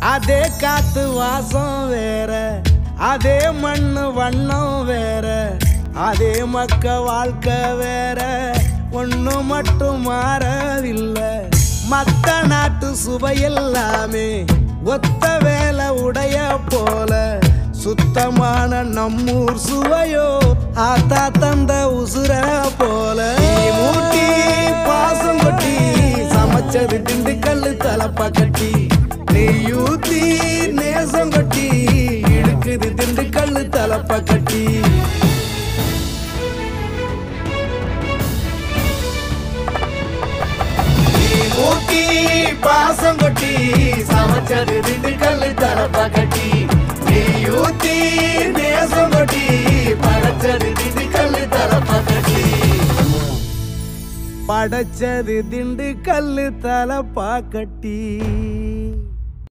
அதே காத்து வாசம் வேற, அதே மண்ணு வண்ணம் வேற, அதே மக்க வாழ்க்கை வேற, ஒண்ணு மட்டும் மாறவில்லை. மத்த நாட்டு சுவையெல்லாமே ஒத்த வேலை உடைய போல, சுத்தமான நம்மூர் சுவையோ ஆத்தா தந்த உசுர போல. மூட்டி பாசம் கொட்டி சமைச்சது திண்டுக்கல் தலப்பா கட்டி, நெய்யூத்தி நேசம் கொட்டி இழுக்குது திண்டுக்கல் தலப்பா கட்டி. மூட்டி பாசம் கொட்டி சமைச்சது திண்டுக்கல் தலப்பா கட்டி, நெய்யூத்தி நேசம் கொட்டி படைச்சது திண்டுக்கல் தலப்பா கட்டி. படைச்சது திண்டுக்கல் தலப்பா கட்டி.